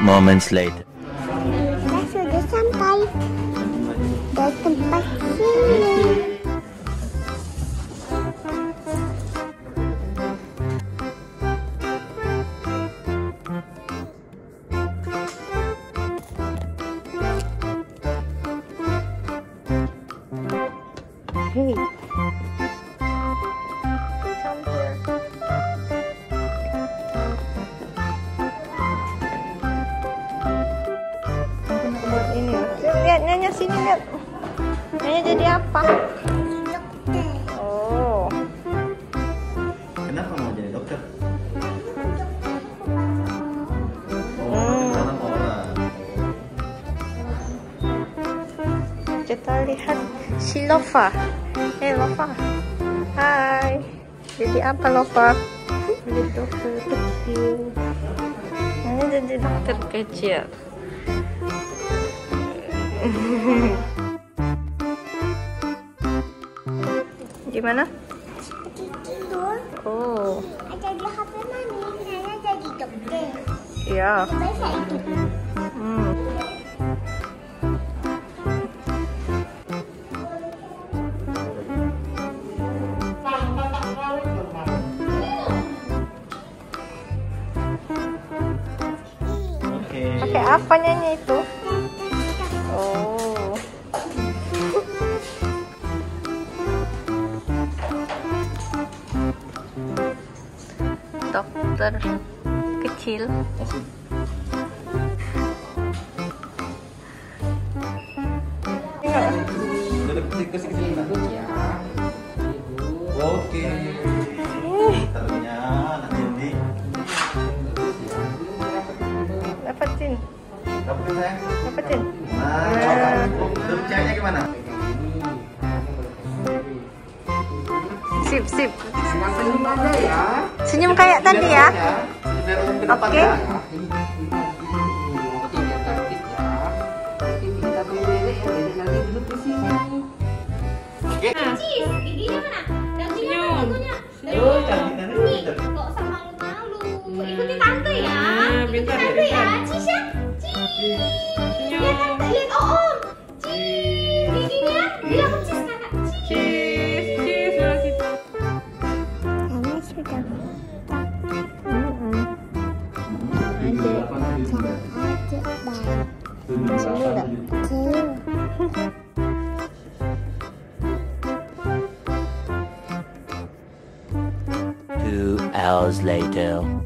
moments later. Kita sudah sampai ke tempat sini. Hey. Ini lihat Nyonya sini, lihat Nyonya jadi apa? Oh, Kenapa mau jadi dokter? Kita lihat si Lova. Lova, hai. Jadi apa Lova? Jadi dokter kecil. Nyonya jadi dokter kecil. Gimana? Tidur. Oh. Jadi HP mami, saya jadi dokter. Iya. Bahasa itu. Pakai apa nyanyi itu? Oh. Dokter kecil. Oke. Ternyata nanti Dapatin. dapetin sayang. Dapatin. Nah, bentuk cahayanya gimana? Sip, sip. Senyum kayak tadi ya. Oke. Cis, giginya mana? Giginya mana tentunya? Nih, kok sama malu. Ikuti tante ya. Ikuti tante ya. Cis ya. Cis. Lihat tante, lihat om. Cis. Giginya bilang cis kakak. Cis. Cis, masih. Ini sudah. Two hours later.